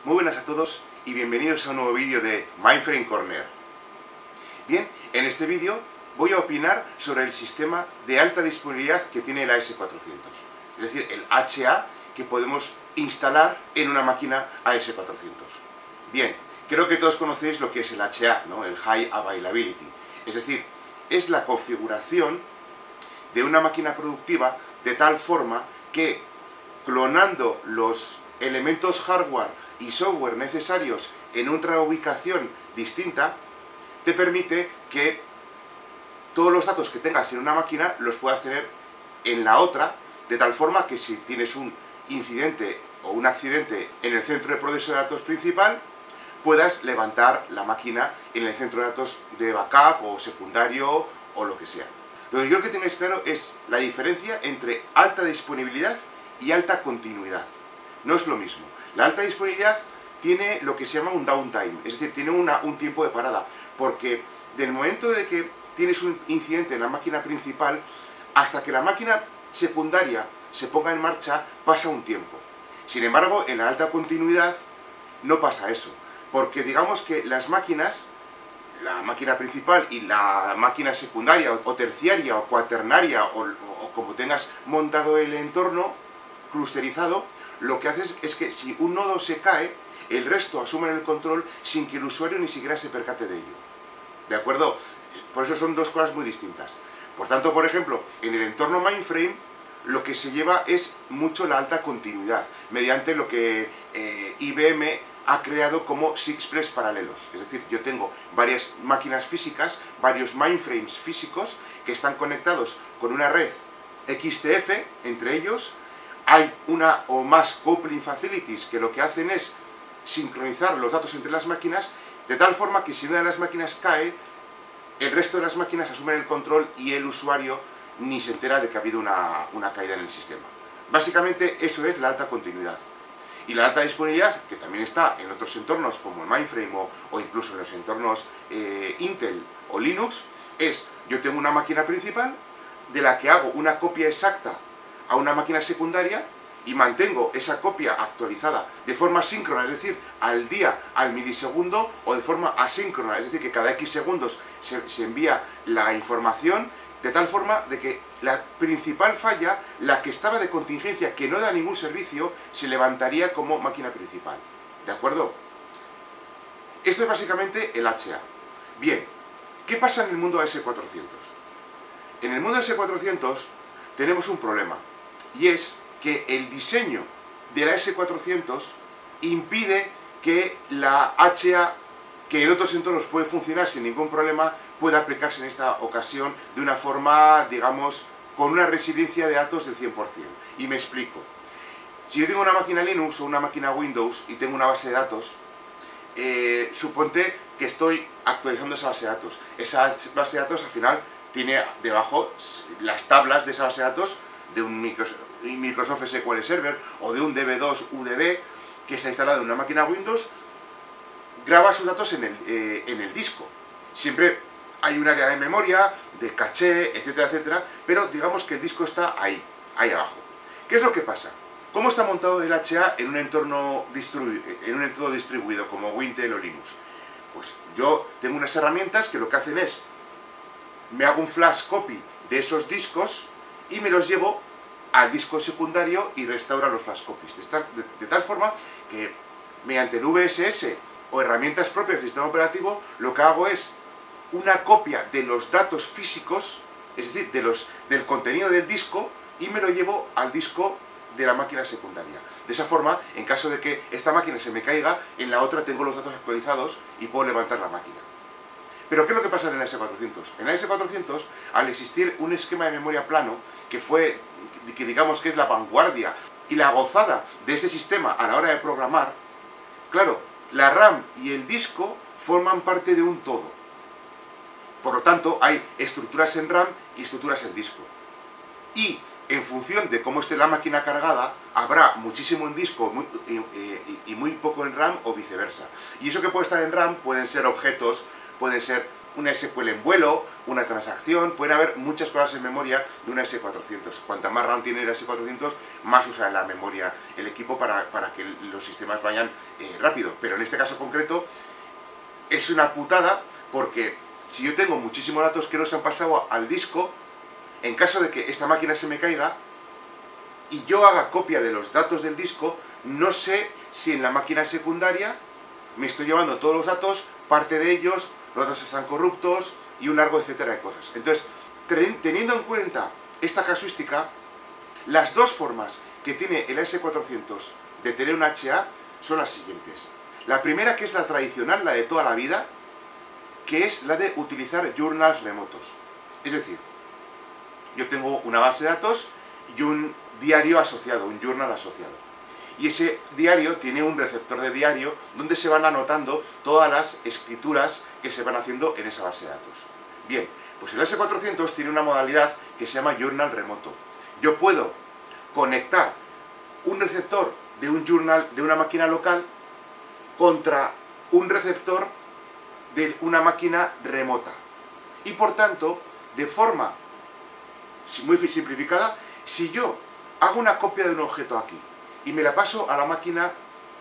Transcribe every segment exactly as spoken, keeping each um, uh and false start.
Muy buenas a todos y bienvenidos a un nuevo vídeo de Mindframe Corner. Bien, en este vídeo voy a opinar sobre el sistema de alta disponibilidad que tiene el A S cuatrocientos, es decir, el H A que podemos instalar en una máquina A S cuatrocientos. Bien, creo que todos conocéis lo que es el H A, ¿no? El High Availability, es decir, es la configuración de una máquina productiva de tal forma que, clonando los elementos hardware y software necesarios en otra ubicación distinta, te permite que todos los datos que tengas en una máquina los puedas tener en la otra, de tal forma que si tienes un incidente o un accidente en el centro de proceso de datos principal, puedas levantar la máquina en el centro de datos de backup o secundario o lo que sea. Lo que quiero que tengáis claro es la diferencia entre alta disponibilidad y alta continuidad. No es lo mismo. La alta disponibilidad tiene lo que se llama un downtime, es decir, tiene una, un tiempo de parada, porque del momento de que tienes un incidente en la máquina principal hasta que la máquina secundaria se ponga en marcha pasa un tiempo. Sin embargo, en la alta continuidad no pasa eso, porque digamos que las máquinas, la máquina principal y la máquina secundaria o terciaria o cuaternaria o, o como tengas montado el entorno clusterizado, lo que haces es que si un nodo se cae, el resto asumen el control sin que el usuario ni siquiera se percate de ello. ¿De acuerdo? Por eso son dos cosas muy distintas. Por tanto, por ejemplo, en el entorno mainframe, lo que se lleva es mucho la alta continuidad, mediante lo que eh, I B M ha creado como sixplex paralelos. Es decir, yo tengo varias máquinas físicas, varios mainframes físicos, que están conectados con una red X T F entre ellos. Hay una o más coupling facilities que lo que hacen es sincronizar los datos entre las máquinas, de tal forma que si una de las máquinas cae, el resto de las máquinas asumen el control y el usuario ni se entera de que ha habido una, una caída en el sistema. Básicamente eso es la alta continuidad. Y la alta disponibilidad, que también está en otros entornos como el mainframe o, o incluso en los entornos eh, Intel o Linux, es yo tengo una máquina principal de la que hago una copia exacta a una máquina secundaria y mantengo esa copia actualizada de forma síncrona, es decir, al día, al milisegundo, o de forma asíncrona, es decir, que cada X segundos se, se envía la información, de tal forma de que la principal falla, la que estaba de contingencia, que no da ningún servicio, se levantaría como máquina principal. ¿De acuerdo? Esto es básicamente el H A. Bien, ¿qué pasa en el mundo A S cuatrocientos? En el mundo A S cuatrocientos tenemos un problema, y es que el diseño de la A S cuatrocientos impide que la H A, que en otros entornos puede funcionar sin ningún problema, pueda aplicarse en esta ocasión de una forma, digamos, con una resiliencia de datos del cien por cien. Y me explico. Si yo tengo una máquina Linux o una máquina Windows y tengo una base de datos, eh, suponte que estoy actualizando esa base de datos. Esa base de datos al final tiene debajo las tablas de esa base de datos de un Microsoft S Q L Server o de un D B dos U D B que está instalado en una máquina Windows, graba sus datos en el, eh, en el disco. Siempre hay un área de memoria, de caché, etcétera, etcétera, pero digamos que el disco está ahí, ahí abajo. ¿Qué es lo que pasa? ¿Cómo está montado el H A en un entorno, distribu en un entorno distribuido como Wintel o Linux? Pues yo tengo unas herramientas que lo que hacen es, me hago un flash copy de esos discos y me los llevo al disco secundario y restaura los flash copies. De, esta, de, de tal forma que mediante el V S S o herramientas propias del sistema operativo, lo que hago es una copia de los datos físicos, es decir, de los, del contenido del disco, y me lo llevo al disco de la máquina secundaria. De esa forma, en caso de que esta máquina se me caiga, en la otra tengo los datos actualizados y puedo levantar la máquina. Pero ¿qué es lo que pasa en el A S cuatrocientos? En el A S cuatrocientos, al existir un esquema de memoria plano, que fue, que digamos que es la vanguardia y la gozada de este sistema a la hora de programar, claro, la RAM y el disco forman parte de un todo. Por lo tanto, hay estructuras en RAM y estructuras en disco. Y en función de cómo esté la máquina cargada, habrá muchísimo en disco muy, y, y muy poco en RAM o viceversa. Y eso que puede estar en RAM pueden ser objetos, pueden ser una S Q L en vuelo, una transacción, pueden haber muchas cosas en memoria de una S cuatrocientos. Cuanta más RAM tiene la S cuatrocientos, más usa la memoria el equipo para, para que los sistemas vayan eh, rápido. Pero en este caso concreto es una putada, porque si yo tengo muchísimos datos que no se han pasado al disco, en caso de que esta máquina se me caiga y yo haga copia de los datos del disco, no sé si en la máquina secundaria me estoy llevando todos los datos, parte de ellos, los datos están corruptos y un largo etcétera de cosas. Entonces, teniendo en cuenta esta casuística, las dos formas que tiene el A S cuatrocientos de tener un H A son las siguientes. La primera, que es la tradicional, la de toda la vida, que es la de utilizar journals remotos. Es decir, yo tengo una base de datos y un diario asociado, un journal asociado. Y ese diario tiene un receptor de diario donde se van anotando todas las escrituras que se van haciendo en esa base de datos. Bien, pues el A S cuatrocientos tiene una modalidad que se llama journal remoto. Yo puedo conectar un receptor de un journal de una máquina local contra un receptor de una máquina remota. Y por tanto, de forma muy simplificada, si yo hago una copia de un objeto aquí y me la paso a la máquina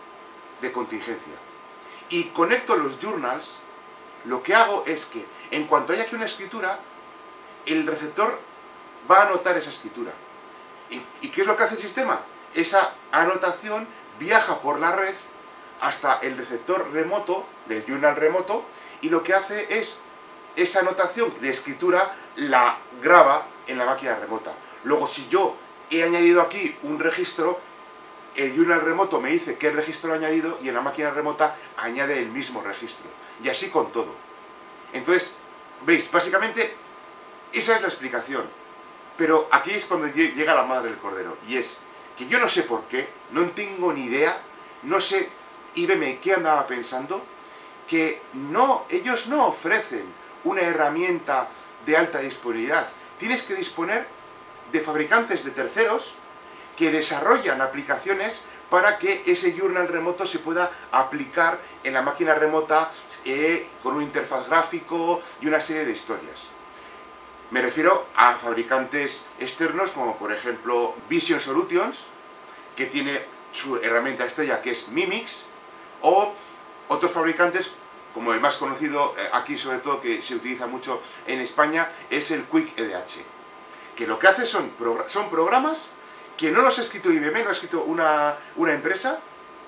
de contingencia y conecto los journals, lo que hago es que en cuanto haya aquí una escritura, el receptor va a anotar esa escritura. ¿Y, y qué es lo que hace el sistema? Esa anotación viaja por la red hasta el receptor remoto, del journal remoto, y lo que hace es, esa anotación de escritura la graba en la máquina remota. Luego, si yo he añadido aquí un registro, el journal remoto me dice qué registro he añadido y en la máquina remota añade el mismo registro. Y así con todo. Entonces, veis, básicamente, esa es la explicación. Pero aquí es cuando llega la madre del cordero. Y es que yo no sé por qué, no tengo ni idea, no sé I B M qué andaba pensando, que no, ellos no ofrecen una herramienta de alta disponibilidad. Tienes que disponer de fabricantes de terceros que desarrollan aplicaciones para que ese journal remoto se pueda aplicar en la máquina remota eh, con un interfaz gráfico y una serie de historias. Me refiero a fabricantes externos como por ejemplo Vision Solutions, que tiene su herramienta estrella que es Mimix, o otros fabricantes como el más conocido aquí sobre todo, que se utiliza mucho en España, es el Quick E D H, que lo que hace son, progr son programas que no los ha escrito I B M, no ha escrito una, una empresa,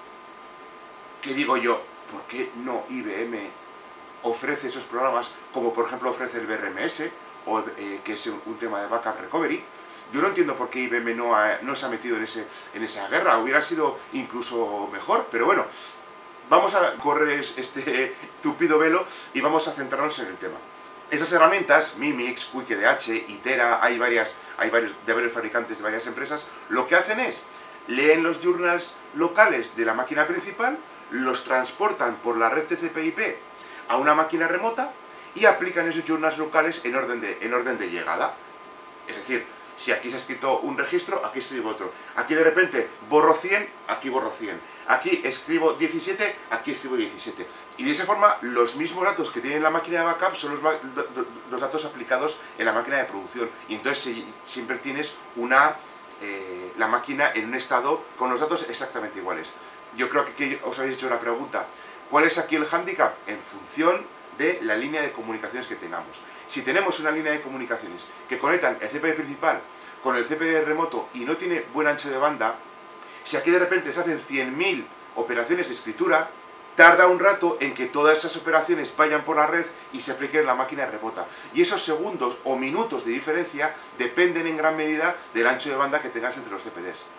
que digo yo, ¿por qué no I B M ofrece esos programas como por ejemplo ofrece el B R M S, o, eh, que es un, un tema de backup recovery? Yo no entiendo por qué I B M no, ha, no se ha metido en, ese, en esa guerra, hubiera sido incluso mejor, pero bueno, vamos a correr este tupido velo y vamos a centrarnos en el tema. Esas herramientas, Mimix, Quick E D H, Itera, hay varias, hay varios, de varios fabricantes de varias empresas, lo que hacen es, leen los journals locales de la máquina principal, los transportan por la red T C P I P a una máquina remota y aplican esos journals locales en orden de, en orden de llegada. Es decir, si aquí se ha escrito un registro, aquí escribo otro. Aquí de repente borro cien, aquí borro cien. Aquí escribo diecisiete, aquí escribo diecisiete. Y de esa forma, los mismos datos que tiene la máquina de backup son los, los datos aplicados en la máquina de producción. Y entonces siempre tienes una, eh, la máquina en un estado con los datos exactamente iguales. Yo creo que aquí os habéis hecho la pregunta, ¿cuál es aquí el hándicap? En función de la línea de comunicaciones que tengamos. Si tenemos una línea de comunicaciones que conectan el C P D principal con el C P D remoto y no tiene buen ancho de banda, si aquí de repente se hacen cien mil operaciones de escritura, tarda un rato en que todas esas operaciones vayan por la red y se apliquen en la máquina remota. Y esos segundos o minutos de diferencia dependen en gran medida del ancho de banda que tengas entre los C P Ds.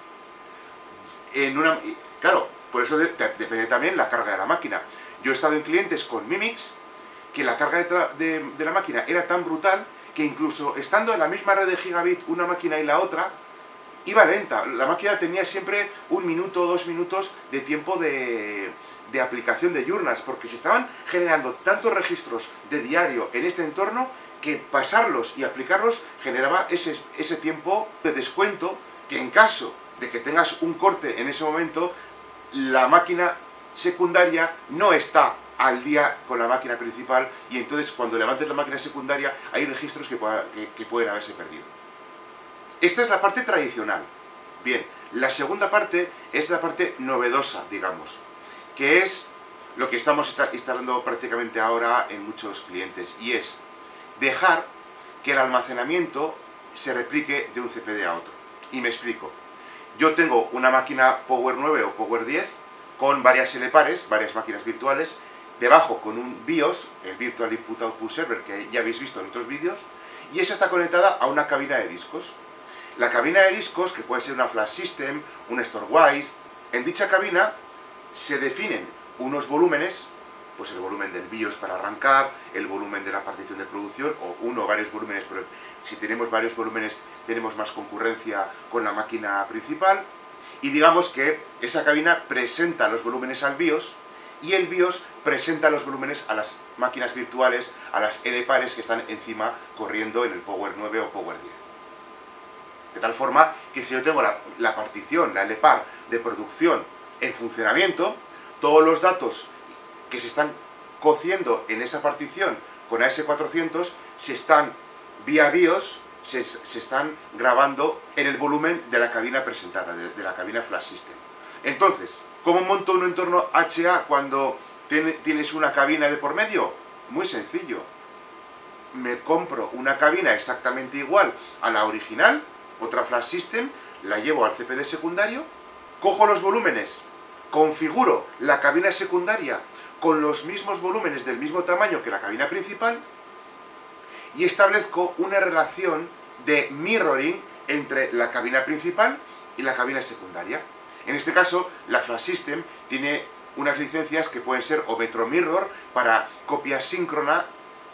En una, claro, por eso de, de, depende también la carga de la máquina. Yo he estado en clientes con Mimix, que la carga de, de, de la máquina era tan brutal que incluso estando en la misma red de gigabit una máquina y la otra, iba lenta. La máquina tenía siempre un minuto o dos minutos de tiempo de, de aplicación de journals, porque se estaban generando tantos registros de diario en este entorno que pasarlos y aplicarlos generaba ese, ese tiempo de descuento, que en caso de que tengas un corte en ese momento, la máquina secundaria no está al día con la máquina principal, y entonces cuando levantes la máquina secundaria hay registros que, pueda, que, que pueden haberse perdido. Esta es la parte tradicional. Bien, la segunda parte es la parte novedosa, digamos, que es lo que estamos instalando prácticamente ahora en muchos clientes, y es dejar que el almacenamiento se replique de un C P D a otro. Y me explico. Yo tengo una máquina Power nueve o Power diez con varias L pares, varias máquinas virtuales, debajo con un BIOS, el Virtual Input Output Server, que ya habéis visto en otros vídeos, y esa está conectada a una cabina de discos. La cabina de discos, que puede ser una Flash System, una Storewise, en dicha cabina se definen unos volúmenes, pues el volumen del BIOS para arrancar, el volumen de la partición de producción, o uno o varios volúmenes, pero si tenemos varios volúmenes tenemos más concurrencia con la máquina principal, y digamos que esa cabina presenta los volúmenes al BIOS, y el BIOS presenta los volúmenes a las máquinas virtuales, a las L pares que están encima corriendo en el Power nueve o Power diez. De tal forma que si yo tengo la, la partición, la L par de producción en funcionamiento, todos los datos que se están cociendo en esa partición con A S cuatrocientos se están vía BIOS, se, se están grabando en el volumen de la cabina presentada, de, de la cabina Flash System. Entonces, ¿cómo monto un entorno H A cuando tiene, tienes una cabina de por medio? Muy sencillo. Me compro una cabina exactamente igual a la original, otra Flash System, la llevo al C P D secundario, cojo los volúmenes, configuro la cabina secundaria con los mismos volúmenes del mismo tamaño que la cabina principal y establezco una relación de mirroring entre la cabina principal y la cabina secundaria. En este caso, la Flash System tiene unas licencias que pueden ser o Metro Mirror para copia síncrona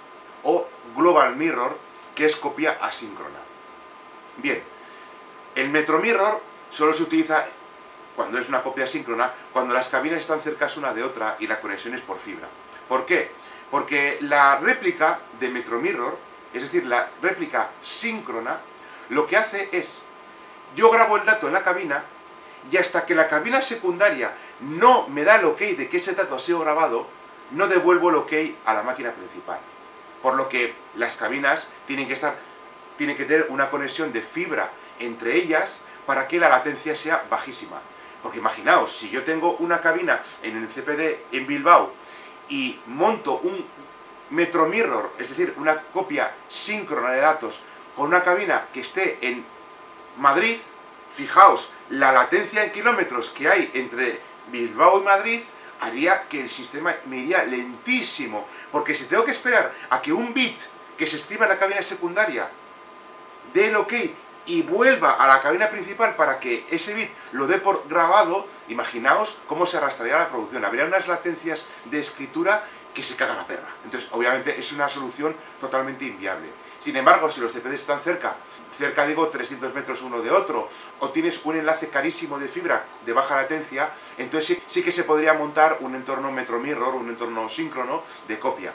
o Global Mirror, que es copia asíncrona. Bien, el Metro Mirror solo se utiliza cuando es una copia síncrona, cuando las cabinas están cerca una de otra y la conexión es por fibra. ¿Por qué? Porque la réplica de Metro Mirror, es decir, la réplica síncrona, lo que hace es, yo grabo el dato en la cabina y hasta que la cabina secundaria no me da el ok de que ese dato ha sido grabado, no devuelvo el ok a la máquina principal. Por lo que las cabinas tienen que estar, tienen que tener una conexión de fibra entre ellas para que la latencia sea bajísima. Porque imaginaos, si yo tengo una cabina en el C P D en Bilbao y monto un Metro Mirror, es decir, una copia síncrona de datos con una cabina que esté en Madrid, fijaos, la latencia en kilómetros que hay entre Bilbao y Madrid haría que el sistema me iría lentísimo, porque si tengo que esperar a que un bit que se escriba en la cabina secundaria dé el ok y vuelva a la cabina principal para que ese bit lo dé por grabado, imaginaos cómo se arrastraría la producción. Habría unas latencias de escritura que se caga la perra. Entonces, obviamente, es una solución totalmente inviable. Sin embargo, si los C P Ds están cerca, cerca digo trescientos metros uno de otro, o tienes un enlace carísimo de fibra de baja latencia, entonces sí, sí que se podría montar un entorno Metro Mirror, un entorno síncrono de copia.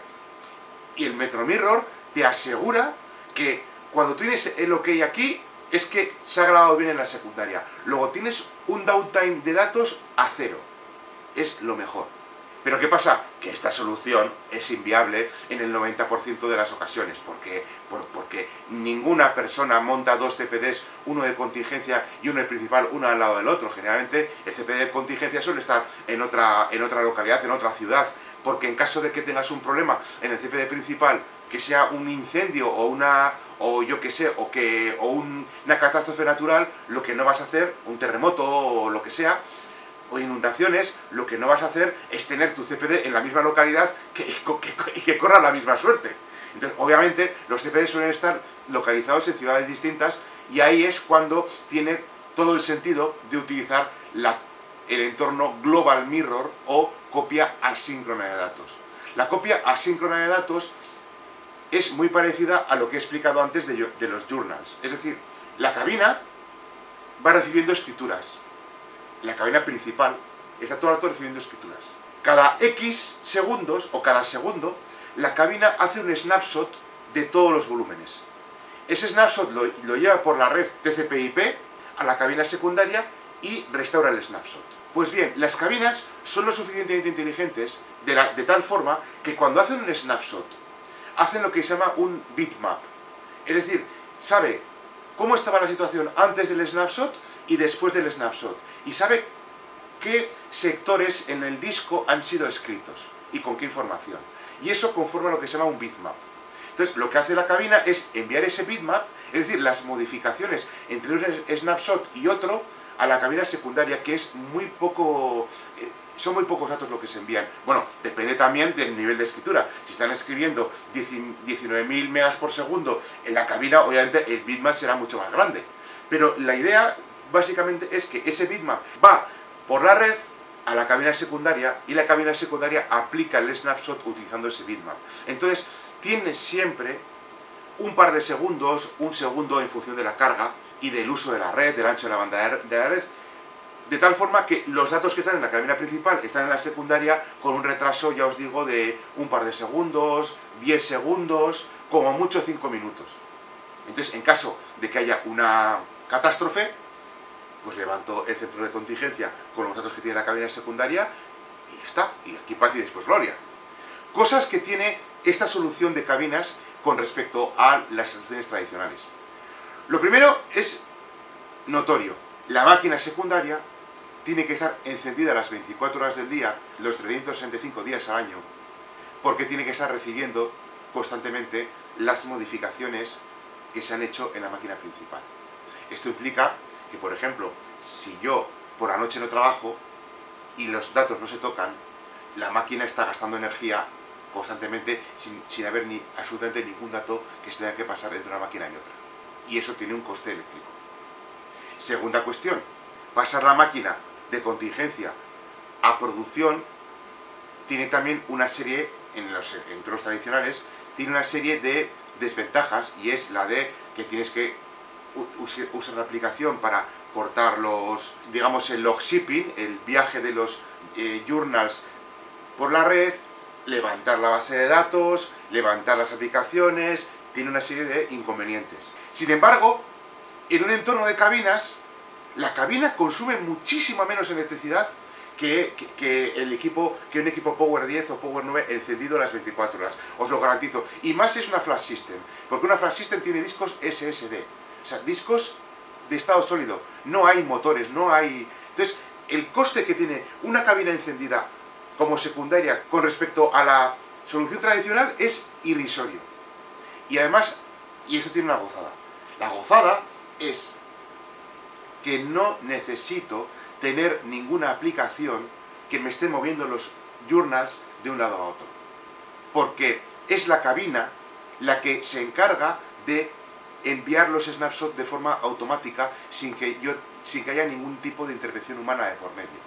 Y el Metro Mirror te asegura que cuando tienes el ok aquí, es que se ha grabado bien en la secundaria. Luego tienes un downtime de datos a cero. Es lo mejor. Pero ¿qué pasa? Que esta solución es inviable en el noventa por ciento de las ocasiones. ¿Por qué? Por, porque ninguna persona monta dos C P Ds, uno de contingencia y uno de principal, uno al lado del otro. Generalmente el C P D de contingencia suele estar en otra, en otra localidad, en otra ciudad. Porque en caso de que tengas un problema en el C P D principal, que sea un incendio o una... o yo que sé, o, que, o un, una catástrofe natural, lo que no vas a hacer, un terremoto o lo que sea, o inundaciones, lo que no vas a hacer es tener tu C P D en la misma localidad que, que, que corra la misma suerte. Entonces, obviamente, los C P D suelen estar localizados en ciudades distintas y ahí es cuando tiene todo el sentido de utilizar la, el entorno Global Mirror o copia asíncrona de datos. La copia asíncrona de datos es muy parecida a lo que he explicado antes de, de los journals. Es decir, la cabina va recibiendo escrituras. La cabina principal está todo el rato recibiendo escrituras. Cada X segundos, o cada segundo, la cabina hace un snapshot de todos los volúmenes. Ese snapshot lo, lo lleva por la red T C P I P a la cabina secundaria y restaura el snapshot. Pues bien, las cabinas son lo suficientemente inteligentes de, la, de tal forma que cuando hacen un snapshot, hacen lo que se llama un bitmap. Es decir, sabe cómo estaba la situación antes del snapshot y después del snapshot. Y sabe qué sectores en el disco han sido escritos y con qué información. Y eso conforma lo que se llama un bitmap. Entonces, lo que hace la cabina es enviar ese bitmap, es decir, las modificaciones entre un snapshot y otro, a la cabina secundaria, que es muy poco... Eh, son muy pocos datos lo que se envían. Bueno, depende también del nivel de escritura. Si están escribiendo diecinueve mil megas por segundo en la cabina, obviamente el bitmap será mucho más grande. Pero la idea, básicamente, es que ese bitmap va por la red a la cabina secundaria y la cabina secundaria aplica el snapshot utilizando ese bitmap. Entonces, tiene siempre un par de segundos, un segundo en función de la carga y del uso de la red, del ancho de la banda de la red, de tal forma que los datos que están en la cabina principal están en la secundaria con un retraso, ya os digo, de un par de segundos, diez segundos, como mucho cinco minutos. Entonces, en caso de que haya una catástrofe, pues levanto el centro de contingencia con los datos que tiene la cabina secundaria y ya está. Y aquí paz y después gloria. Cosas que tiene esta solución de cabinas con respecto a las soluciones tradicionales. Lo primero es notorio. La máquina secundaria tiene que estar encendida las veinticuatro horas del día, los trescientos sesenta y cinco días al año, porque tiene que estar recibiendo constantemente las modificaciones que se han hecho en la máquina principal. Esto implica que, por ejemplo, si yo por la noche no trabajo y los datos no se tocan, la máquina está gastando energía constantemente sin, sin haber ni, absolutamente ningún dato que se tenga que pasar entre una máquina y otra. Y eso tiene un coste eléctrico. Segunda cuestión, pasar la máquina de contingencia a producción tiene también una serie, en los entornos tradicionales, tiene una serie de desventajas, y es la de que tienes que usar la aplicación para cortar los, digamos, el log shipping, el viaje de los eh, journals por la red, levantar la base de datos, levantar las aplicaciones, tiene una serie de inconvenientes. Sin embargo, en un entorno de cabinas, la cabina consume muchísima menos electricidad que, que, que, el equipo, que un equipo Power diez o Power nueve encendido las veinticuatro horas, os lo garantizo. Y más es una flash system, porque una flash system tiene discos ese ese de, o sea, discos de estado sólido, no hay motores, no hay... Entonces, el coste que tiene una cabina encendida como secundaria con respecto a la solución tradicional es irrisorio. Y además, y eso tiene una gozada, la gozada es que no necesito tener ninguna aplicación que me esté moviendo los journals de un lado a otro, porque es la cabina la que se encarga de enviar los snapshots de forma automática sin que, yo, sin que haya ningún tipo de intervención humana de por medio.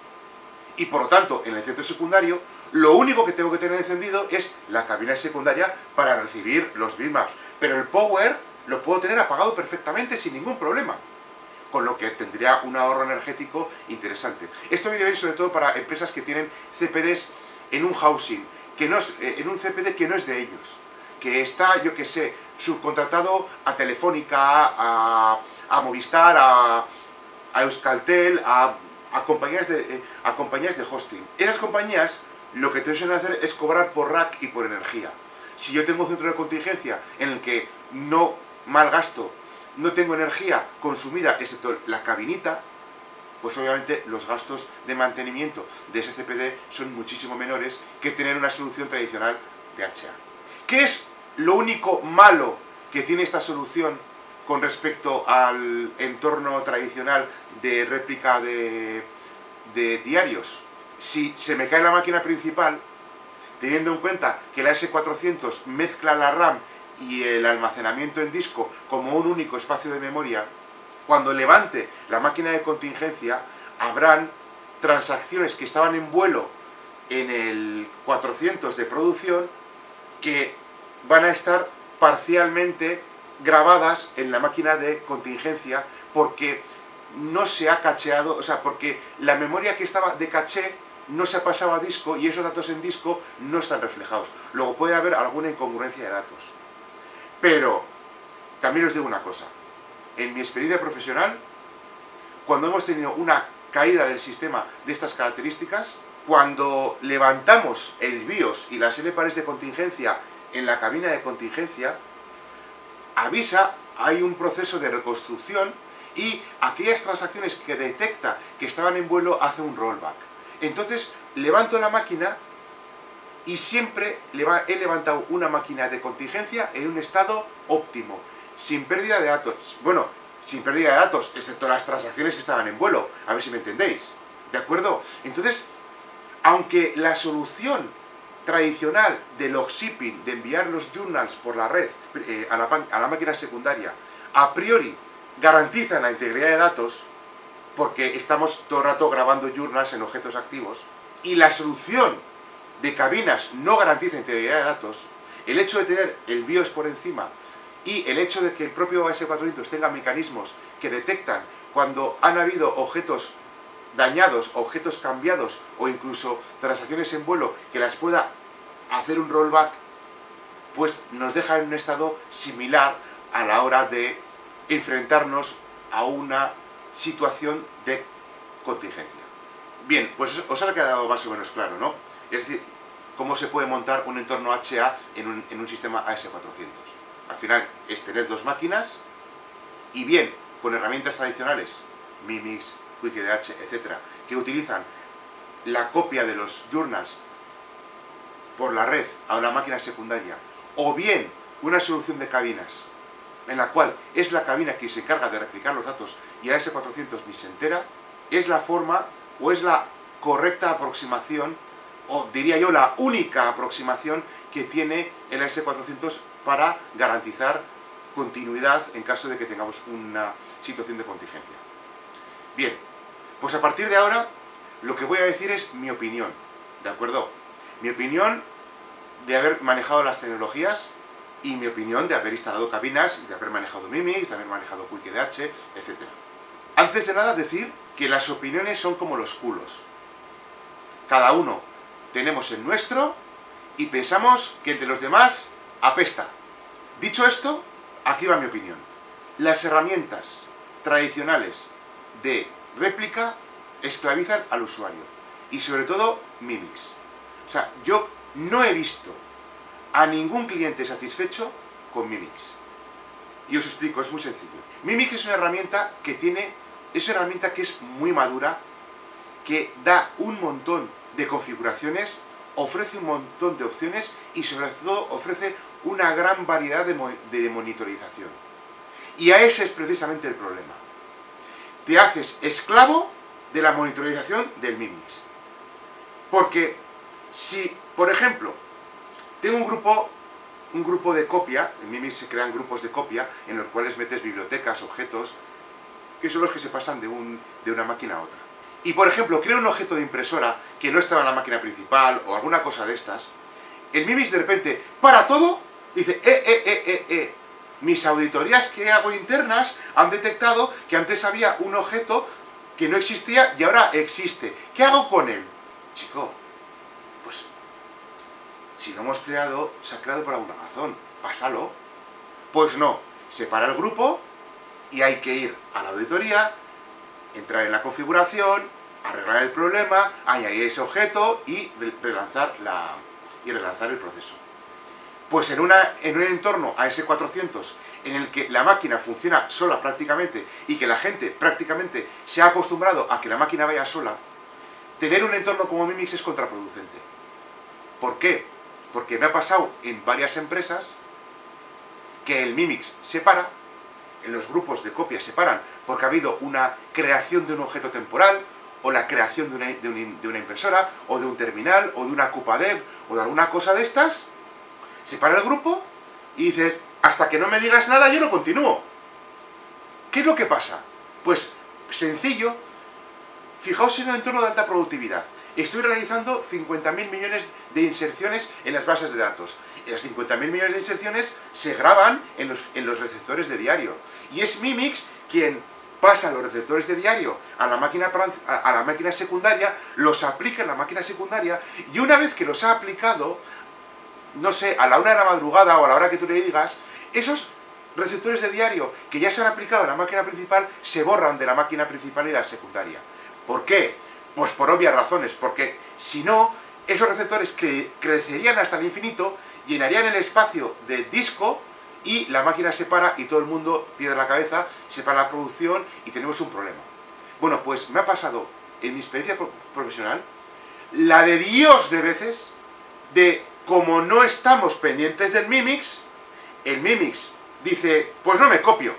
Y por lo tanto, en el centro secundario, lo único que tengo que tener encendido es la cabina secundaria para recibir los bitmaps, pero el power lo puedo tener apagado perfectamente sin ningún problema, con lo que tendría un ahorro energético interesante. Esto viene bien sobre todo para empresas que tienen C P Ds en un housing, que no es, en un C P D que no es de ellos, que está, yo que sé, subcontratado a Telefónica, a, a Movistar, a, a Euskaltel, a, a, compañías de, eh, a compañías de hosting. Esas compañías lo que te suelen hacer es cobrar por rack y por energía. Si yo tengo un centro de contingencia en el que no malgasto, no tengo energía consumida, excepto la cabinita, pues obviamente los gastos de mantenimiento de ese C P D son muchísimo menores que tener una solución tradicional de H A. ¿Qué es lo único malo que tiene esta solución con respecto al entorno tradicional de réplica de, de diarios? Si se me cae la máquina principal, teniendo en cuenta que la ese cuatrocientos mezcla la RAM y el almacenamiento en disco como un único espacio de memoria, cuando levante la máquina de contingencia, habrán transacciones que estaban en vuelo en el cuatrocientos de producción que van a estar parcialmente grabadas en la máquina de contingencia porque no se ha cacheado, o sea, porque la memoria que estaba de caché no se ha pasado a disco y esos datos en disco no están reflejados. Luego puede haber alguna incongruencia de datos. Pero también os digo una cosa, en mi experiencia profesional, cuando hemos tenido una caída del sistema de estas características, cuando levantamos el BIOS y las L pares de contingencia en la cabina de contingencia, avisa, hay un proceso de reconstrucción y aquellas transacciones que detecta que estaban en vuelo hace un rollback. Entonces levanto la máquina y siempre he levantado una máquina de contingencia en un estado óptimo, sin pérdida de datos. Bueno, sin pérdida de datos, excepto las transacciones que estaban en vuelo, a ver si me entendéis, ¿de acuerdo? Entonces, aunque la solución tradicional de log shipping, de enviar los journals por la red eh, a, la, a la máquina secundaria, a priori garantiza la integridad de datos, porque estamos todo el rato grabando journals en objetos activos, y la solución de cabinas no garantiza integridad de datos, el hecho de tener el BIOS por encima y el hecho de que el propio A S cuatrocientos tenga mecanismos que detectan cuando han habido objetos dañados, objetos cambiados o incluso transacciones en vuelo que las pueda hacer un rollback, pues nos deja en un estado similar a la hora de enfrentarnos a una situación de contingencia. Bien, pues os ha quedado más o menos claro, ¿no? Es decir, cómo se puede montar un entorno H A en un, en un sistema A S cuatrocientos. Al final es tener dos máquinas y bien, con herramientas tradicionales, Mimix, QuickEDH, etcétera, que utilizan la copia de los journals por la red a una máquina secundaria, o bien una solución de cabinas en la cual es la cabina que se encarga de replicar los datos y el A S cuatrocientos ni se entera, es la forma o es la correcta aproximación, o diría yo la única aproximación que tiene el A S cuatrocientos para garantizar continuidad en caso de que tengamos una situación de contingencia. Bien, pues a partir de ahora lo que voy a decir es mi opinión, ¿de acuerdo? Mi opinión de haber manejado las tecnologías y mi opinión de haber instalado cabinas, de haber manejado Mimix, de haber manejado QuickEDH, etcétera. Antes de nada decir que las opiniones son como los culos. Cada uno tenemos el nuestro y pensamos que el de los demás apesta. Dicho esto, aquí va mi opinión. Las herramientas tradicionales de réplica esclavizan al usuario y sobre todo Mimix. O sea, yo no he visto a ningún cliente satisfecho con Mimix. Y os explico, es muy sencillo. Mimix es una herramienta que tiene, es una herramienta que es muy madura, que da un montón de configuraciones, ofrece un montón de opciones y sobre todo ofrece una gran variedad de, mo de monitorización. Y a ese es precisamente el problema. Te haces esclavo de la monitorización del Mimix. Porque si, por ejemplo, tengo un grupo, un grupo de copia, en Mimix se crean grupos de copia en los cuales metes bibliotecas, objetos, que son los que se pasan de, un, de una máquina a otra. Y por ejemplo, creo un objeto de impresora que no estaba en la máquina principal o alguna cosa de estas, el Mimix de repente para todo y dice, eh, eh, eh, eh, eh, mis auditorías que hago internas han detectado que antes había un objeto que no existía y ahora existe. ¿Qué hago con él? Chico, pues si lo hemos creado, se ha creado por alguna razón, pásalo. Pues no, separa el grupo y hay que ir a la auditoría, entrar en la configuración, arreglar el problema, añadir ese objeto y relanzar, la, y relanzar el proceso. Pues en, una, en un entorno A S cuatrocientos en el que la máquina funciona sola prácticamente y que la gente prácticamente se ha acostumbrado a que la máquina vaya sola, tener un entorno como Mimix es contraproducente. ¿Por qué? Porque me ha pasado en varias empresas que el Mimix se para, en los grupos de copia se paran porque ha habido una creación de un objeto temporal, o la creación de una, de una, de una impresora, o de un terminal, o de una CUPADEV, o de alguna cosa de estas, se para el grupo y dices, hasta que no me digas nada yo no continúo. ¿Qué es lo que pasa? Pues sencillo, fijaos en un entorno de alta productividad. Estoy realizando cincuenta mil millones de inserciones en las bases de datos. Y las cincuenta mil millones de inserciones se graban en los, en los receptores de diario. Y es Mimix quien pasa los receptores de diario a la, máquina, a la máquina secundaria, los aplica en la máquina secundaria, y una vez que los ha aplicado, no sé, a la una de la madrugada o a la hora que tú le digas, esos receptores de diario que ya se han aplicado en la máquina principal se borran de la máquina principal y de la secundaria. ¿Por qué? Pues por obvias razones, porque si no, esos receptores que crecerían hasta el infinito, llenarían el espacio de disco y la máquina se para y todo el mundo pierde la cabeza, se para la producción y tenemos un problema. Bueno, pues me ha pasado en mi experiencia profesional la de Dios de veces, de como no estamos pendientes del Mimix, el Mimix dice, pues no me copio.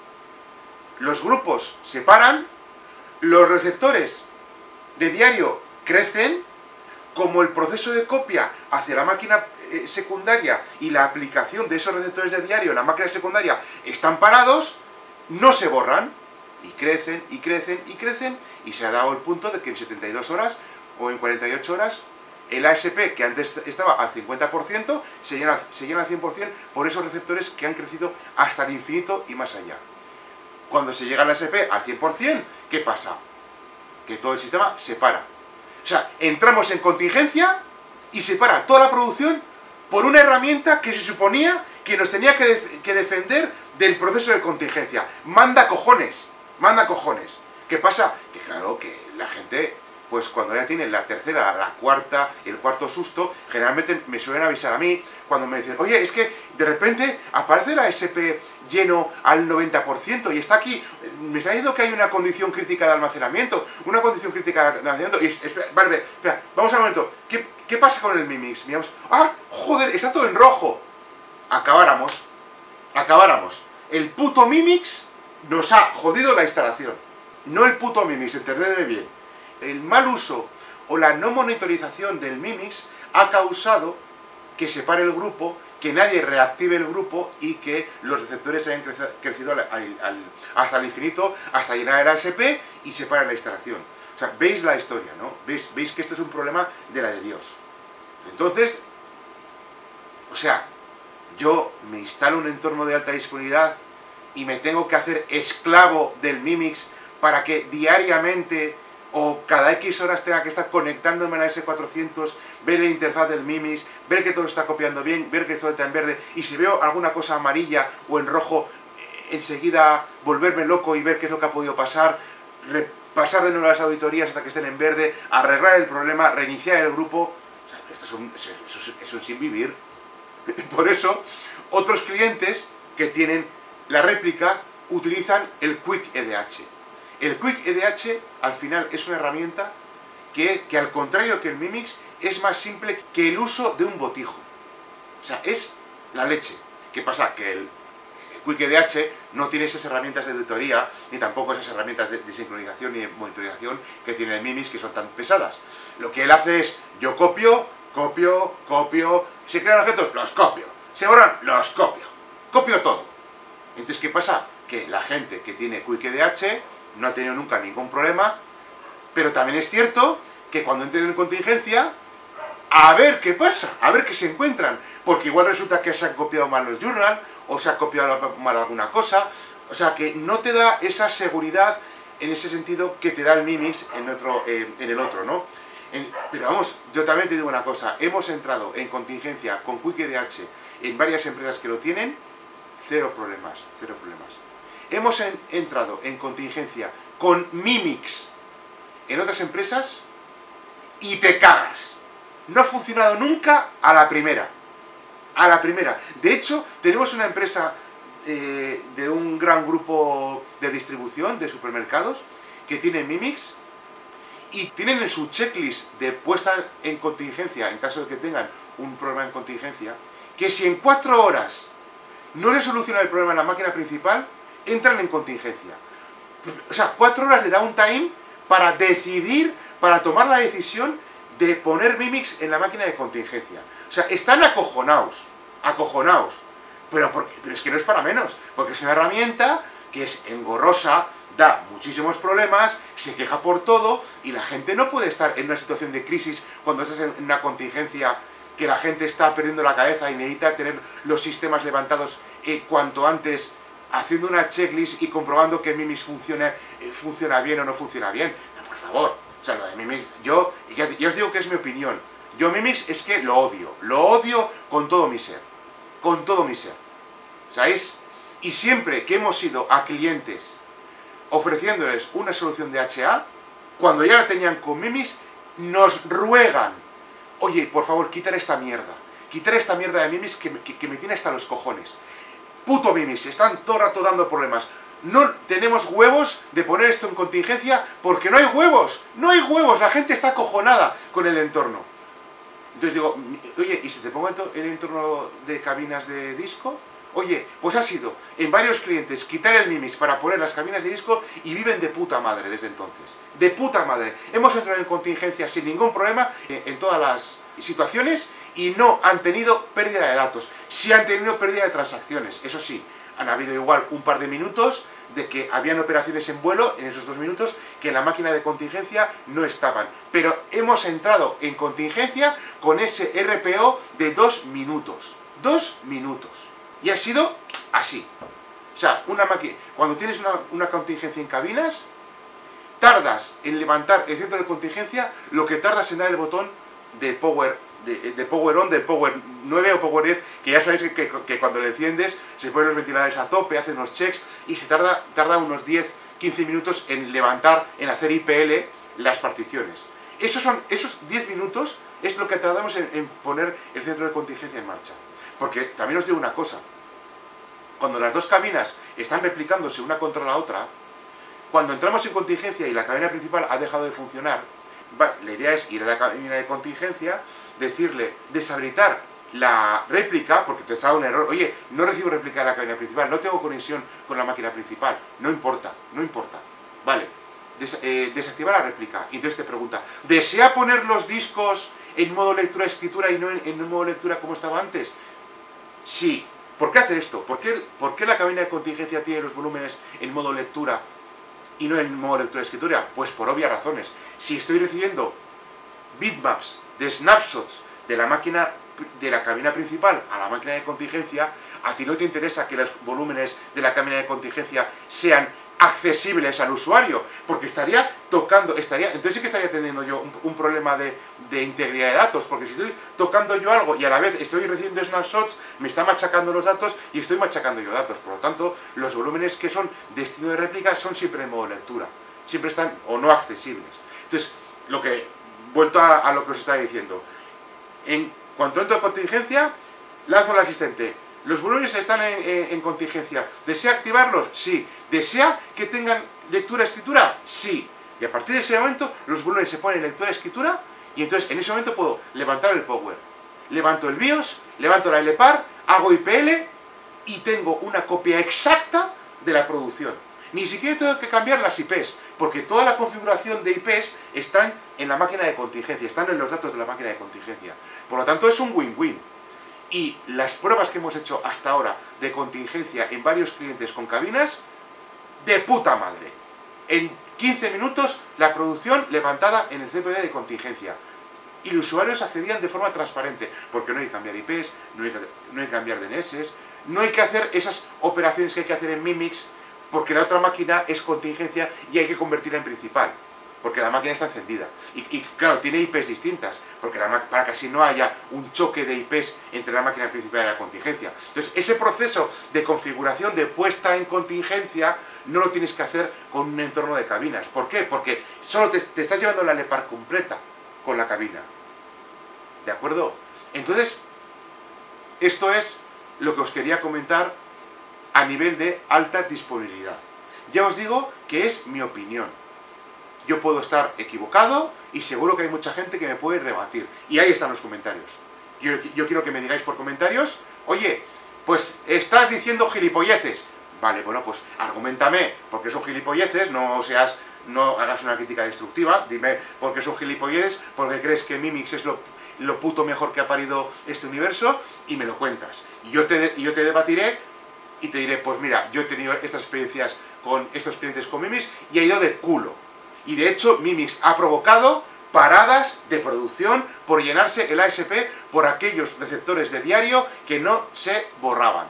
Los grupos se paran, los receptores de diario crecen, como el proceso de copia hacia la máquina eh, secundaria y la aplicación de esos receptores de diario en la máquina secundaria están parados, no se borran, y crecen, y crecen, y crecen, y se ha dado el punto de que en setenta y dos horas o en cuarenta y ocho horas el A S P, que antes estaba al cincuenta por ciento, se llena, se llena al cien por cien por esos receptores que han crecido hasta el infinito y más allá. Cuando se llega al A S P al cien por cien, ¿qué pasa? Que todo el sistema se para. O sea, entramos en contingencia y se para toda la producción por una herramienta que se suponía que nos tenía que, def que defender del proceso de contingencia. Manda cojones, manda cojones. ¿Qué pasa? Que claro, que la gente, pues cuando ya tiene la tercera, la cuarta, el cuarto susto, generalmente me suelen avisar a mí cuando me dicen, oye, es que de repente aparece la A S P lleno al noventa por ciento y está aquí, me está diciendo que hay una condición crítica de almacenamiento, una condición crítica de almacenamiento, y espera, vale, espera, vamos a un momento, ¿qué, qué pasa con el Mimix? Miramos, ah, joder, está todo en rojo. Acabáramos, acabáramos. El puto Mimix nos ha jodido la instalación, no el puto Mimix, entendedme bien. El mal uso o la no monitorización del Mimix ha causado que se pare el grupo, que nadie reactive el grupo y que los receptores hayan crecido al, al, al, hasta el infinito, hasta llenar el A S P y se pare la instalación. O sea, veis la historia, ¿no? Veis, veis que esto es un problema de la de Dios. Entonces, o sea, yo me instalo un entorno de alta disponibilidad y me tengo que hacer esclavo del Mimix para que diariamente o cada X horas tenga que estar conectándome a la S cuatrocientos, ver la interfaz del Mimix, ver que todo está copiando bien, ver que todo está en verde, y si veo alguna cosa amarilla o en rojo, enseguida volverme loco y ver qué es lo que ha podido pasar, repasar de nuevo las auditorías hasta que estén en verde, arreglar el problema, reiniciar el grupo. O sea, esto es un, es, es un sin vivir. Por eso, otros clientes que tienen la réplica utilizan el Quick E D H. El Quick E D H, al final, es una herramienta que, que, al contrario que el Mimix, es más simple que el uso de un botijo. O sea, es la leche. ¿Qué pasa? Que el Quick E D H no tiene esas herramientas de auditoría, ni tampoco esas herramientas de, de sincronización ni de monitorización que tiene el Mimix, que son tan pesadas. Lo que él hace es, yo copio, copio, copio, se crean objetos, los copio, se borran, los copio, copio todo. Entonces, ¿qué pasa? Que la gente que tiene Quick E D H no ha tenido nunca ningún problema, pero también es cierto que cuando entren en contingencia, a ver qué pasa, a ver qué se encuentran, porque igual resulta que se han copiado mal los journal, o se ha copiado mal alguna cosa, o sea que no te da esa seguridad en ese sentido que te da el Mimix en, otro, eh, en el otro, ¿no? En, pero vamos, yo también te digo una cosa, hemos entrado en contingencia con Quick E D H en varias empresas que lo tienen, cero problemas, cero problemas. Hemos en, entrado en contingencia con Mimix en otras empresas y te cagas. No ha funcionado nunca a la primera. A la primera. De hecho, tenemos una empresa eh, de un gran grupo de distribución de supermercados que tiene Mimix y tienen en su checklist de puesta en contingencia, en caso de que tengan un problema en contingencia, que si en cuatro horas no le soluciona el problema en la máquina principal, entran en contingencia. O sea, cuatro horas de downtime para decidir, para tomar la decisión de poner Mimix en la máquina de contingencia. O sea, están acojonados, acojonados. Pero, porque, pero es que no es para menos, porque es una herramienta que es engorrosa, da muchísimos problemas, se queja por todo, y la gente no puede estar en una situación de crisis cuando estás en una contingencia que la gente está perdiendo la cabeza y necesita tener los sistemas levantados eh, cuanto antes, haciendo una checklist y comprobando que Mimix funciona, eh, funciona bien o no funciona bien. No, por favor, o sea, lo de Mimix, yo, ya, ya os digo que es mi opinión. Yo Mimix es que lo odio, lo odio con todo mi ser, con todo mi ser, ¿sabéis? Y siempre que hemos ido a clientes ofreciéndoles una solución de H A, cuando ya la tenían con Mimix, nos ruegan: oye, por favor, quitar esta mierda, quitar esta mierda de Mimix que, que, que me tiene hasta los cojones. Puto Mimix, están todo el rato dando problemas. No tenemos huevos de poner esto en contingencia porque no hay huevos, no hay huevos, la gente está acojonada con el entorno. Entonces digo, oye, ¿y si te pongo el entorno de cabinas de disco? Oye, pues ha sido en varios clientes quitar el Mimix para poner las cabinas de disco y viven de puta madre desde entonces. De puta madre. Hemos entrado en contingencia sin ningún problema en, en todas las situaciones y no han tenido pérdida de datos. Sí han tenido pérdida de transacciones, eso sí. Han habido igual un par de minutos de que habían operaciones en vuelo en esos dos minutos que en la máquina de contingencia no estaban. Pero hemos entrado en contingencia con ese R P O de dos minutos. Dos minutos. Y ha sido así. O sea, una máquina, cuando tienes una, una contingencia en cabinas, tardas en levantar el centro de contingencia lo que tardas en dar el botón de power, de, de power on, del power nueve o power diez, que ya sabéis que, que, que cuando le enciendes se ponen los ventiladores a tope, hacen los checks y se tarda, tarda unos diez a quince minutos en levantar, en hacer I P L las particiones. Esos, son, esos diez minutos es lo que tardamos en, en poner el centro de contingencia en marcha. Porque también os digo una cosa, cuando las dos cabinas están replicándose una contra la otra, cuando entramos en contingencia y la cabina principal ha dejado de funcionar, va, la idea es ir a la cabina de contingencia, decirle, deshabilitar la réplica, porque te está dando un error, oye, no recibo réplica de la cabina principal, no tengo conexión con la máquina principal, no importa, no importa, vale, Des, eh, desactivar la réplica, y entonces te pregunta, ¿desea poner los discos en modo lectura-escritura y no en, en modo lectura como estaba antes? Sí. ¿Por qué hace esto? ¿Por qué, ¿Por qué la cabina de contingencia tiene los volúmenes en modo lectura y no en modo lectura-escritura? Pues por obvias razones. Si estoy recibiendo bitmaps de snapshots de la máquina, de la cabina principal a la máquina de contingencia, a ti no te interesa que los volúmenes de la cabina de contingencia sean accesibles al usuario, porque estaría tocando, estaría, entonces sí que estaría teniendo yo un, un problema de, de integridad de datos, porque si estoy tocando yo algo y a la vez estoy recibiendo snapshots, me está machacando los datos y estoy machacando yo datos, por lo tanto, los volúmenes que son destino de réplica son siempre en modo lectura, siempre están o no accesibles. Entonces, lo que, vuelto a, a lo que os estaba diciendo, en cuanto entro en contingencia, lanzo al asistente. ¿Los volúmenes están en, en, en contingencia? ¿Desea activarlos? Sí. ¿Desea que tengan lectura-escritura? Sí. Y a partir de ese momento, los volúmenes se ponen en lectura-escritura y entonces en ese momento puedo levantar el power. Levanto el BIOS, levanto la L P A R, hago I P L y tengo una copia exacta de la producción. Ni siquiera tengo que cambiar las I Pes, porque toda la configuración de I Pes están en la máquina de contingencia, están en los datos de la máquina de contingencia. Por lo tanto, es un win-win. Y las pruebas que hemos hecho hasta ahora de contingencia en varios clientes con cabinas, de puta madre. En quince minutos la producción levantada en el C P D de contingencia. Y los usuarios accedían de forma transparente, porque no hay que cambiar I Pes, no hay que, no hay que cambiar D N S, no hay que hacer esas operaciones que hay que hacer en Mimix, porque la otra máquina es contingencia y hay que convertirla en principal, porque la máquina está encendida. Y, y claro, tiene I Pes distintas, porque la, para que así no haya un choque de I Pes entre la máquina principal y la contingencia. Entonces, ese proceso de configuración de puesta en contingencia no lo tienes que hacer con un entorno de cabinas. ¿Por qué? Porque solo te, te estás llevando la L P A R completa con la cabina. ¿De acuerdo? Entonces, esto es lo que os quería comentar a nivel de alta disponibilidad. Ya os digo que es mi opinión. Yo puedo estar equivocado y seguro que hay mucha gente que me puede rebatir. Y ahí están los comentarios. Yo, yo quiero que me digáis por comentarios, oye, pues estás diciendo gilipolleces. Vale, bueno, pues argumentame porque son gilipolleces, no seas, no hagas una crítica destructiva, dime por qué son gilipolleces, porque crees que Mimix es lo, lo puto mejor que ha parido este universo, y me lo cuentas. Y yo te, yo te debatiré y te diré, pues mira, yo he tenido estas experiencias con estos clientes con Mimix y ha ido de culo. Y de hecho, Mimix ha provocado paradas de producción por llenarse el A S P por aquellos receptores de diario que no se borraban.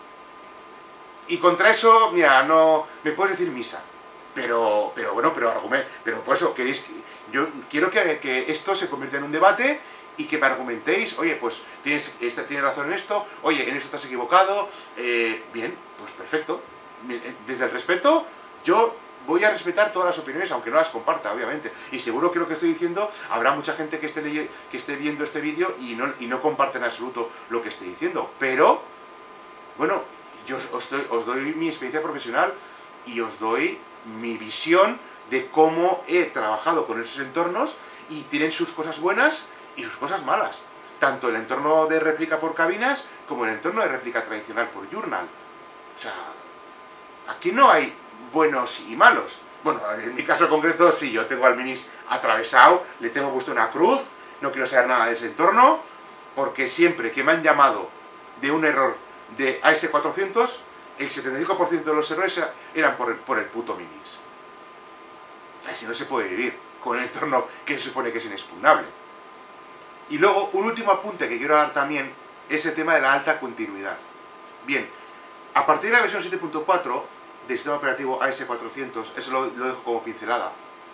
Y contra eso, mira, no me puedes decir misa. Pero, pero bueno, pero argumento, pero por eso queréis, yo quiero que, que esto se convierta en un debate y que me argumentéis, oye, pues tienes, esta, tienes razón en esto, oye, en esto te has equivocado, eh, bien, pues perfecto. Desde el respeto, yo voy a respetar todas las opiniones, aunque no las comparta, obviamente. Y seguro que lo que estoy diciendo, habrá mucha gente que esté, que esté viendo este vídeo y no, y no comparte en absoluto lo que estoy diciendo. Pero, bueno, yo os doy, os doy mi experiencia profesional y os doy mi visión de cómo he trabajado con esos entornos y tienen sus cosas buenas y sus cosas malas. Tanto el entorno de réplica por cabinas como el entorno de réplica tradicional por journal. O sea, aquí no hay buenos y malos. Bueno, en mi caso concreto sí, yo tengo al Minis atravesado, le tengo puesto una cruz, no quiero saber nada de ese entorno, porque siempre que me han llamado de un error de A S cuatrocientos, el setenta y cinco por ciento de los errores eran por el, por el puto Minis. Así no se puede vivir con el entorno que se supone que es inexpugnable. Y luego, un último apunte que quiero dar también es el tema de la alta continuidad. Bien, a partir de la versión siete punto cuatro del sistema operativo A S cuatrocientos, eso lo, lo dejo como pincelada,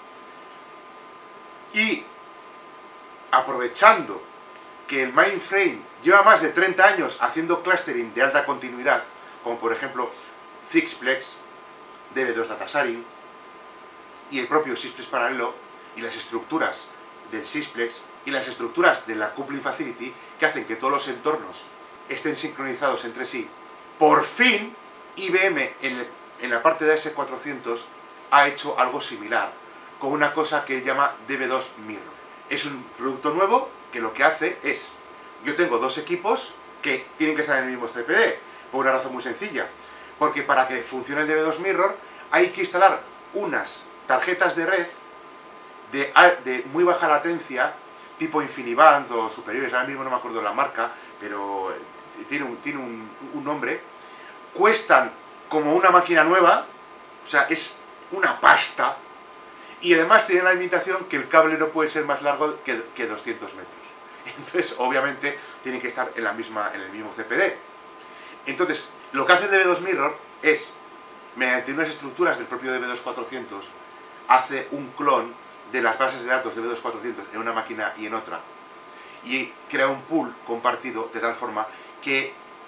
y aprovechando que el mainframe lleva más de treinta años haciendo clustering de alta continuidad, como por ejemplo Sixplex, D B dos Data Sharing, y el propio Sixplex paralelo, y las estructuras del Sixplex, y las estructuras de la Coupling Facility, que hacen que todos los entornos estén sincronizados entre sí, por fin I B M en, el, en la parte de A S cuatrocientos ha hecho algo similar, con una cosa que llama D B dos Mirror. Es un producto nuevo que lo que hace es, yo tengo dos equipos que tienen que estar en el mismo C P D, por una razón muy sencilla, porque para que funcione el D B dos Mirror hay que instalar unas tarjetas de red de, de muy baja latencia, tipo InfiniBand o superiores, ahora mismo no me acuerdo de la marca, pero tiene un, tiene un, un nombre, cuestan como una máquina nueva, o sea, es una pasta, y además tiene la limitación que el cable no puede ser más largo que, que doscientos metros. Entonces, obviamente, tienen que estar en, la misma, en el mismo C P D. Entonces, lo que hace el D B dos Mirror es, mediante unas estructuras del propio D B dos cuatrocientos, hace un clon de las bases de datos de D B dos cuatrocientos en una máquina y en otra, y crea un pool compartido de tal forma que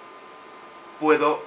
puedo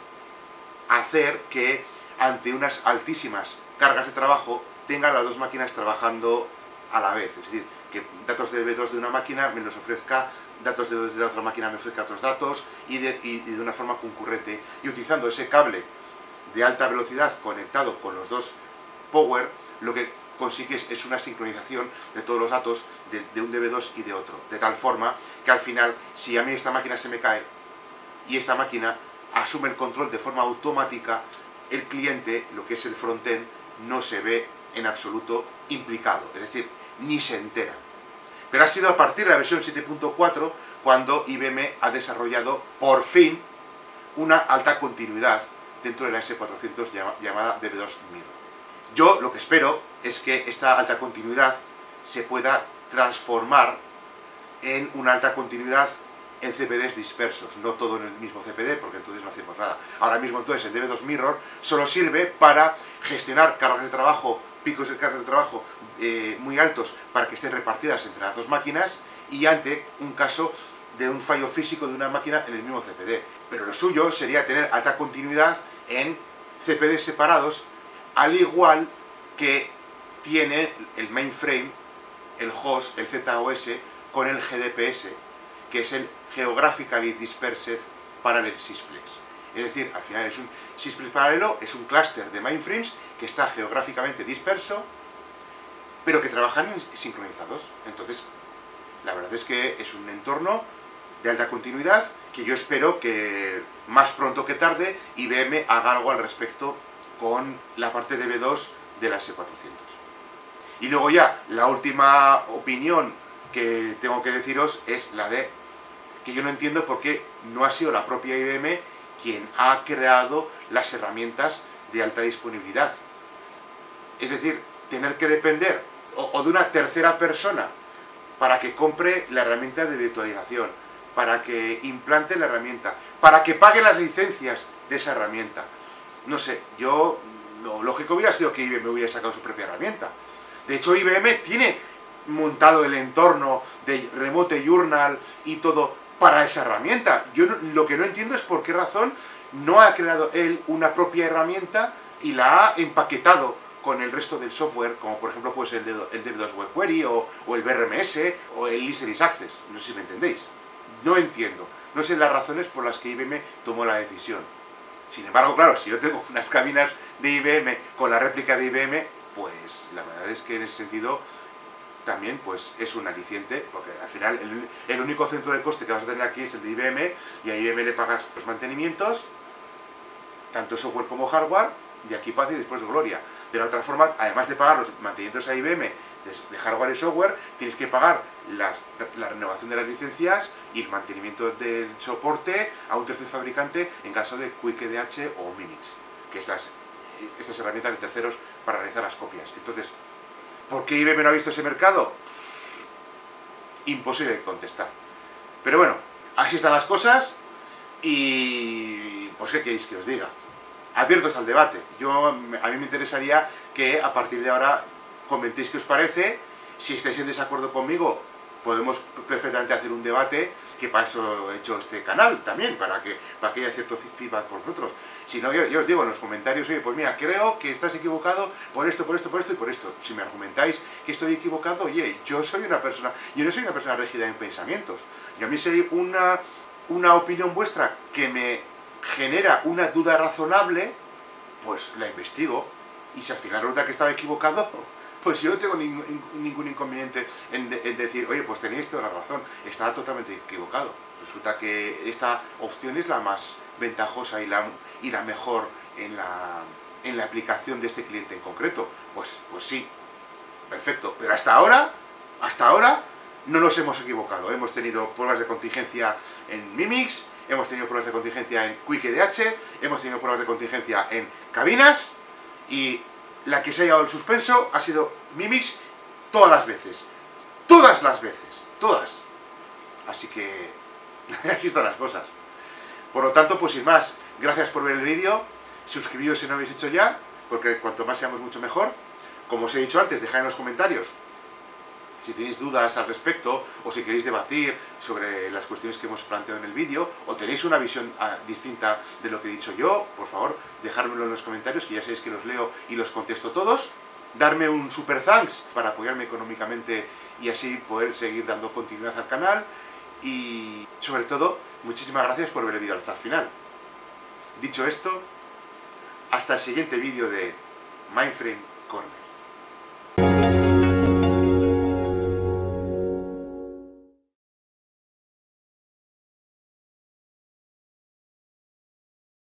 hacer que ante unas altísimas cargas de trabajo tenga las dos máquinas trabajando a la vez, es decir, que datos de D B dos de una máquina me los ofrezca, datos de D B dos de la otra máquina me ofrezca otros datos, y de, y, y de una forma concurrente, y utilizando ese cable de alta velocidad conectado con los dos power, lo que consigues es una sincronización de todos los datos de, de un D B dos y de otro, de tal forma que al final, si a mí esta máquina se me cae y esta máquina asume el control de forma automática, el cliente, lo que es el frontend, no se ve en absoluto implicado, es decir, ni se entera. Pero ha sido a partir de la versión siete punto cuatro cuando I B M ha desarrollado por fin una alta continuidad dentro de la A S cuatrocientos llamada D B dos Mirror. Yo lo que espero es que esta alta continuidad se pueda transformar en una alta continuidad en C P Ds dispersos, no todo en el mismo C P D, porque entonces no hacemos nada. Ahora mismo entonces el D B dos Mirror solo sirve para gestionar cargas de trabajo, picos de carga de trabajo eh, muy altos para que estén repartidas entre las dos máquinas, y ante un caso de un fallo físico de una máquina en el mismo C P D. Pero lo suyo sería tener alta continuidad en C P Ds separados, al igual que tiene el mainframe, el host, el Z O S, con el G D P S, que es el Geographically Dispersed Parallel Sixplex. Es decir, al final es un Sixplex paralelo, es un clúster de mainframes que está geográficamente disperso, pero que trabajan sincronizados. Entonces, la verdad es que es un entorno de alta continuidad que yo espero que más pronto que tarde I B M haga algo al respecto con la parte D B dos de la A S cuatrocientos. Y luego ya, la última opinión que tengo que deciros es la de que yo no entiendo por qué no ha sido la propia I B M quien ha creado las herramientas de alta disponibilidad. Es decir, tener que depender o, o de una tercera persona para que compre la herramienta de virtualización, para que implante la herramienta, para que pague las licencias de esa herramienta. No sé, yo, lo lógico hubiera sido que I B M hubiera sacado su propia herramienta. De hecho, I B M tiene montado el entorno de Remote Journal y todo para esa herramienta. Yo no, lo que no entiendo es por qué razón no ha creado él una propia herramienta y la ha empaquetado con el resto del software, como por ejemplo pues el, de, el D B dos Web Query o, o el B R M S o el Listeris Access. No sé si me entendéis. No entiendo. No sé las razones por las que I B M tomó la decisión. Sin embargo, claro, si yo tengo unas cabinas de I B M con la réplica de I B M, pues la verdad es que en ese sentido también pues es un aliciente, porque al final el, el único centro de coste que vas a tener aquí es el de I B M, y a I B M le pagas los mantenimientos, tanto software como hardware, y aquí paz y después gloria. De la otra forma, además de pagar los mantenimientos a I B M de, de hardware y software, tienes que pagar la, la renovación de las licencias y el mantenimiento del soporte a un tercer fabricante en caso de QuickEDH o Mimix, que es las, estas herramientas de terceros para realizar las copias. Entonces, ¿por qué I B M no ha visto ese mercado? Imposible de contestar. Pero bueno, así están las cosas y pues ¿qué queréis que os diga? Abiertos al debate. Yo, a mí me interesaría que a partir de ahora comentéis qué os parece. Si estáis en desacuerdo conmigo, podemos perfectamente hacer un debate, que para eso he hecho este canal también, para que, para que haya cierto feedback por vosotros. Si no, yo, yo os digo en los comentarios, oye, pues mira, creo que estás equivocado por esto, por esto, por esto y por esto. Si me argumentáis que estoy equivocado, oye, yo soy una persona, yo no soy una persona rígida en pensamientos. Y a mí si hay una, una opinión vuestra que me genera una duda razonable, pues la investigo. Y si al final resulta que estaba equivocado, pues yo no tengo ningún, ningún inconveniente en, de, en decir, oye, pues tenéis toda la razón, estaba totalmente equivocado. Resulta que esta opción es la más ventajosa y la, y la mejor en la, en la aplicación de este cliente en concreto. Pues, pues sí, perfecto. Pero hasta ahora, hasta ahora, no nos hemos equivocado. Hemos tenido pruebas de contingencia en Mimix, hemos tenido pruebas de contingencia en QuickEDH, hemos tenido pruebas de contingencia en cabinas, y la que se ha llevado el suspenso ha sido Mimix todas las veces. Todas las veces. Todas. Así que así están las cosas. Por lo tanto, pues sin más, gracias por ver el vídeo. Suscribíos si no habéis hecho ya, porque cuanto más seamos mucho mejor. Como os he dicho antes, dejad en los comentarios si tenéis dudas al respecto, o si queréis debatir sobre las cuestiones que hemos planteado en el vídeo, o tenéis una visión uh, distinta de lo que he dicho yo, por favor, dejármelo en los comentarios, que ya sabéis que los leo y los contesto todos. Darme un super thanks para apoyarme económicamente y así poder seguir dando continuidad al canal. Y sobre todo, muchísimas gracias por ver el vídeo hasta el final. Dicho esto, hasta el siguiente vídeo de Mindframe Corner.